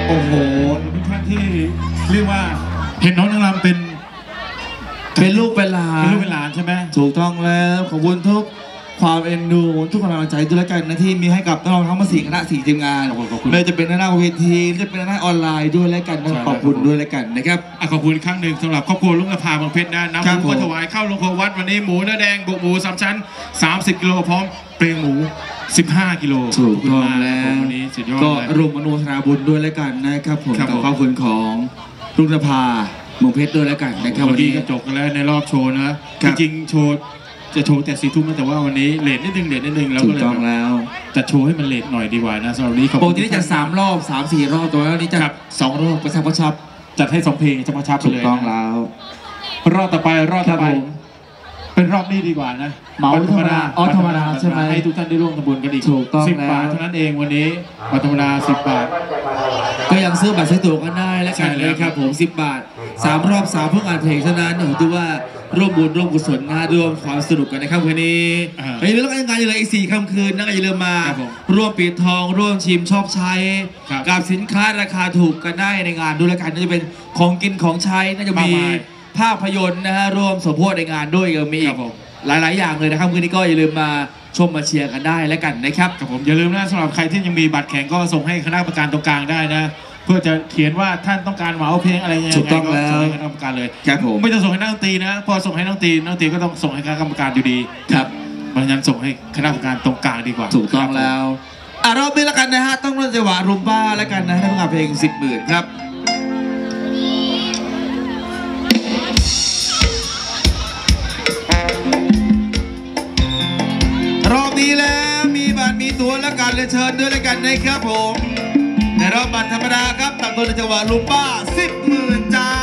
โอ้โหทุกท่านที่เรียกว่าเห็นน้องนางรำเป็นลูกเป็นหลานใช่ไหมถูกต้องแล้วขอบคุณทุกความเอ็นดูทุกกำลังใจด้วยแล้วกันนะที่มีให้กับน้องทั้งมา4 คณะ 4 ทีมงานไม่จะเป็นหน้าเวทีจะเป็นหน้าออนไลน์ด้วยแล้วกันขอบคุณด้วยแล้วกันนะครับขอบคุณครั้งหนึ่งสำหรับครอบครัวลุงนภาเมืองเพชรนะนำหมูมาถวายเข้าโรงครัววัดวันนี้หมูเนื้อแดงบุกหมู3 ชั้น30 กิโลพร้อมเปลืองหมู15 กิโลถูกต้องแล้ววันนี้สุดยอดก็รวมอนุโมทนาบุญด้วยแล้วกันนะครับผมกับขอบคุณของลุงนภาเมืองเพชรด้วยแล้วกันนะครับวันนี้ก็จบกันแล้วในรอบโชว์นะจริงๆโชว์จะโชว์แต่4 ทุ่มแต่ว่าวันนี้เลทนิดนึงแล้วก็เลยจะโชว์ให้มันเลทหน่อยดีกว่านะสำหรับนี้ปกติจะ3 รอบ 3-4 รอบตัวแล้วนี้จะ2 รอบกระชับจัดให้2 เพลงกระชับไปเลยถูกต้องแล้วรอบต่อไปเป็นรอบนี้ดีกว่านะเหมาธรรมดาธรรมดาใช่ไหมให้ทุกท่านได้ร่วมทำบุญกันอีก10 บาทเท่านั้นเองวันนี้มาธรรมดา10 บาทก็ยังซื้อบัตรซื้อตั๋วกันได้และกันเลยครับผม10 บาท3 รอบ3เพิ่งอ่านเพลงเท่านั้นถือว่าร่วมบุญร่วมกุศลนะร่วมความสนุกกันนะครับวันนี้อย่าลืมงานอยู่เลยอีก4 ค่ำคืนนะอย่าลืมมาร่วมปิดทองร่วมชิมชอบใช้กับสินค้าราคาถูกกันได้ในงานด้วยแล้วกันน่าจะเป็นของกินของใช้น่าจะมีภาพยนตร์นะฮะร่วมสมโภชในงานด้วยก็มีอีกหลายๆอย่างเลยนะครับคืนนี้ก็อย่าลืมมาชมมาเชียร์กันได้แล้วกันนะครับครับผมอย่าลืมนะสำหรับใครที่ยังมีบัตรแข็งก็ส่งให้คณะกรรมการตรงกลางได้นะเพื่อจะเขียนว่าท่านต้องการเหมาเพลงอะไรยังไงก็ส่งให้คณะกรรมการเลยครับผมไม่ต้องส่งให้นักดนตรีนะพอส่งให้นักดนตรีก็ต้องส่งให้คณะกรรมการอยู่ดีครับเพราะฉะนั้นส่งให้คณะกรรมการตรงกลางดีกว่าถูกต้องแล้วรอบนี้แล้วกันนะฮะต้องจังหวะรุมบ้าแล้วกันนะให้ประกาศเพลง10,000ครับรอบนี้แล้วมีบัตรมีตั๋วแล้วกันเลยเชิญด้วยแล้วกันนะครับผมในรอบบัตรธรรมดาครับตัดตัวในจังหวะลุมบ้า10,000จ้า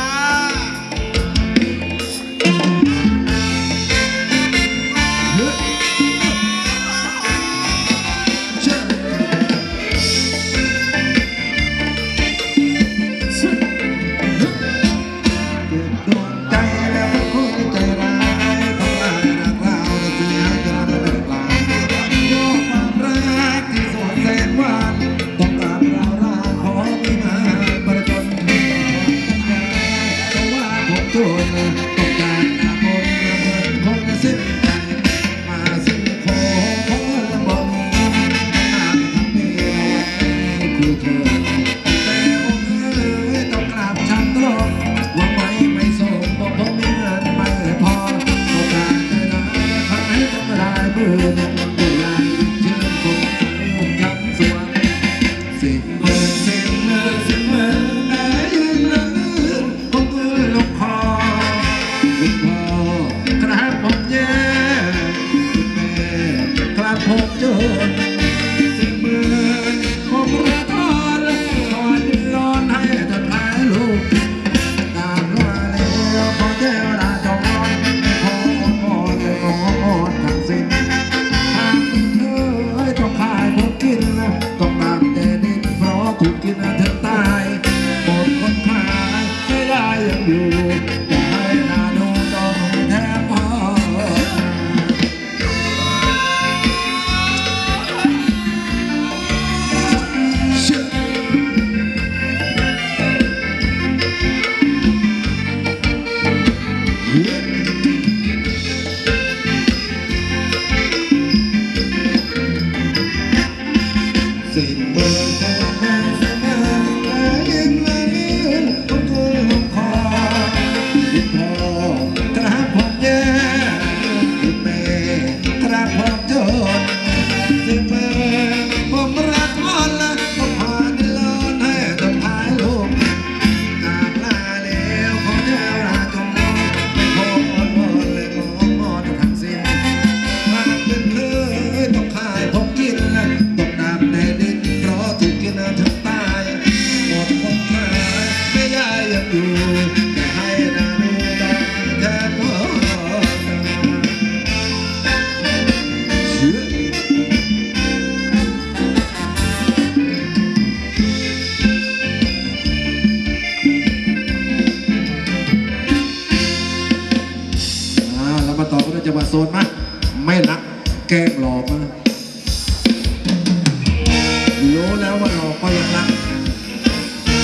จังหวะโซนมาไม่รักแกล้งหลอกนะรู้แล้วว่าหลอกก็ยังรัก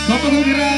ขอบพระคุณครับ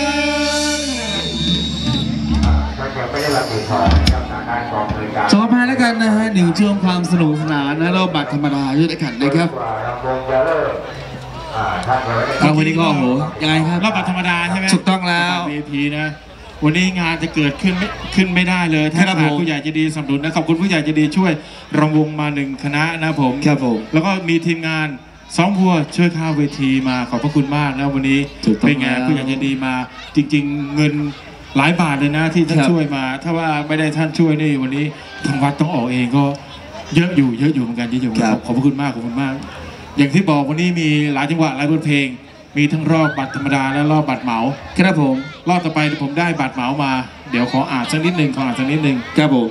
ถ้าเกิดไม่ได้รับผิดชอบนะครับทางด้านกองบริการจบมาแล้วกันนะฮะหนึ่งช่วงความสนุกสนานนะเราบัตรธรรมดาด้วยกันนะครับลำวงจะเลิกถ้าเกิดทางวันนี้ก็โอ้โหยังไงครับรอบบัตรธรรมดาใช่ไหมถูกต้องแล้ว VIP นะวันนี้งานจะเกิดขึ้นไม่ได้เลยถ้าครับขาดผมผู้ใหญ่ใจะดีสนับสนุนนะขอบคุณผู้ใหญ่ใจะดีช่วยรำวงมา1คณะนะผมครับผมแล้วก็มีทีมงานซ้อมวัวช่วยค่าเวทีมาขอบพระคุณมากนะวันนี้ถูกต้องเป็นไงแล้วผู้ใหญ่ใจะดีมาจริง ๆ เงินหลายบาทเลยนะที่ท่านครับช่วยมา ถ้าว่าไม่ได้ท่านช่วยนี่วันนี้ทางวัดต้องออกเองก็เยอะอยู่เหมือนกันเยอะอยู่ครับขอบพระคุณมากขอบคุณมาก อย่างที่บอกวันนี้มีหลายจังหวะหลายบทเพลง มีทั้งรอบบัตรธรรมดาและรอบบัตรเหมาครับผมรอบต่อไปผมได้บัตรเหมามา เดี๋ยวขออ่านสักนิดหนึ่งครับผม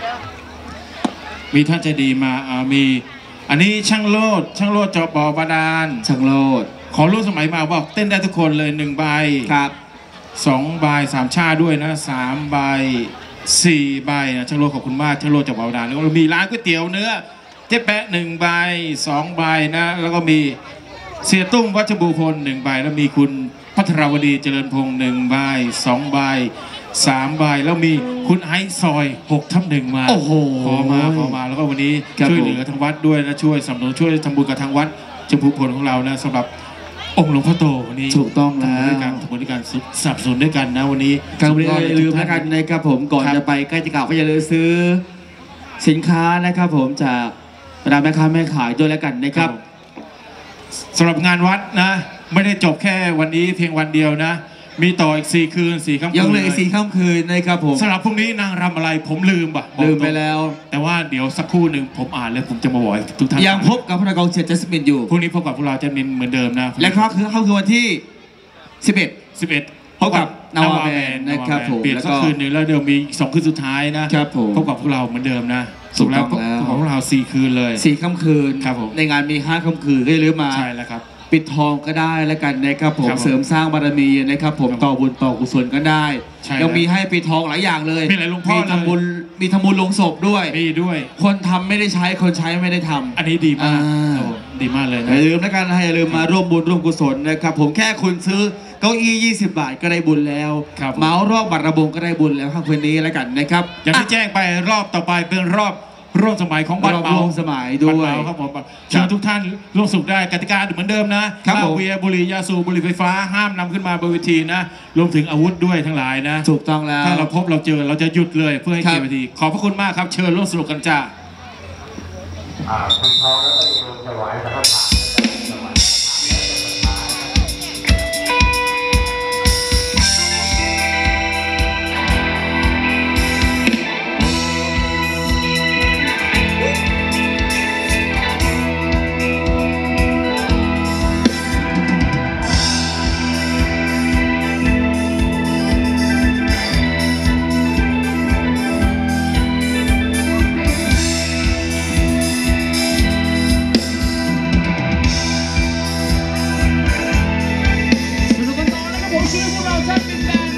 มีท่านใจดีมามีอันนี้ช่างโลดจอบอบาดาลช่างโลดขอรู้สมัยมาบอกเต้นได้ทุกคนเลย1 ใบครับ 2 ใบ 3 ชาด้วยนะ3 ใบ 4 ใบนะช่างโลดขอบคุณมากช่างโลดจอบอบาดาลแล้วก็มีร้านก๋วยเตี๋ยวเนื้อเจ๊แปะ1 ใบ 2 ใบนะแล้วก็มีเสียตุ้มวัชบูพล1 ใบแล้วมีคุณพัทรวดีเจริญพงษ์1 ใบ 2 ใบ 3 ใบแล้วมีคุณไอซ์ซอย6/1มาโอ้โหขอมาแล้วก็วันนี้ครับช่วยเหลือทางวัดด้วยนะช่วยสนับสนุนช่วยทำบุญกับทางวัดชมพูพลของเรานะสำหรับองค์หลวงพ่อโตวันนี้ถูกต้องแล้วทำบุญด้วยกันสนับสนุนด้วยกันนะวันนี้การบริการอย่าลืมแล้วกันนะครับผมก่อนครับจะไปใกล้จะกลับก็อย่าลืมซื้อสินค้านะครับผมจากบรรดาแม่ค้าแม่ขายด้วยแล้วกันนะครับสำหรับงานวัดนะไม่ได้จบแค่วันนี้เพียงวันเดียวนะ มีต่ออีก4 คืน4 ค่ำคืนยังเหลืออีก4 ค่ำคืนนะครับผมสำหรับพรุ่งนี้นางรำอะไรผมลืมป่ะบอกลืมไปตรงแล้วแต่ว่าเดี๋ยวสักครู่หนึ่งผมอ่านแล้วผมจะมาบอกให้ทุกท่านยังพบกับพนักงานเชียร์จัสมินอยู่พรุ่งนี้พบกับพวกเราจะมินเหมือนเดิมนะและครั้งคือเข้าคือวันที่ 11 11 พบกับนาวาแบนนะครับผมเปลี่ยนแล้วสัก็กคืนหนึ่งแล้วเดี๋ยวมีอีก2 คืนสุดท้ายนะครับผมพบกับพวกเราเหมือนเดิมนะถูกต้องพบแล้วกับพวกเรา4 คืนเลย 4 ค่ำคืนครับผมในงานมี 5 ค่ำคืนก็อย่าลืมมาใช่แล้วครับปิดทองก็ได้แล้วกันนะครับผมครับผมเสริมสร้างบารมีนะครับผมครับต่อบุญต่อกุศลก็ได้ใช่ยังมีให้ปิดทองหลายอย่างเลยมีหลายหลวงพ่อมีทำบุญเลยมีทำบุญลงศพด้วยมีด้วยคนทำไม่ได้ใช้คนใช้ไม่ได้ทำอันนี้ดีมากอ่าครับผมดีมากเลยอนะย่าลืมแล้วกันนะอย่าลืมมาร่วมบุญร่วมกุศลนะครับผมแค่คุณซื้อเก้าอี้ 20 บาทก็ได้บุญแล้วครับผมเมาส์รอบบัตรระบงก็ได้บุญแล้วครับคืนนี้แล้วกันนะครับอย่างที่แจ้งไปรอบต่อไปเป็นรอบร่วมสมัยของบัตรรอบเมาร่วมสมัยด้วยบัตรเมาครับผมเชิญทุกท่านร่วมสนุกได้กติกาเหมือนเดิมนะครับ เหล้าผมเบียร์บุหรี่ยาสูบบุหรี่ไฟฟ้าห้ามนำขึ้นมาบนเวทีนะรวมถึงอาวุธด้วยทั้งหลายนะถูกต้องแล้วถ้าเราพบเราเจอเราจะหยุดเลยเพื่อให้ครับเกียรติเวทีขอบพระคุณมากครับเชิญร่วมสนุกกันจ้าคุณทองแล้วก็อย่าลืมถวายสังฆทานถวายสนุกกันต่อนะครับผมชื่อพวกเราแจ็คเป็นแบน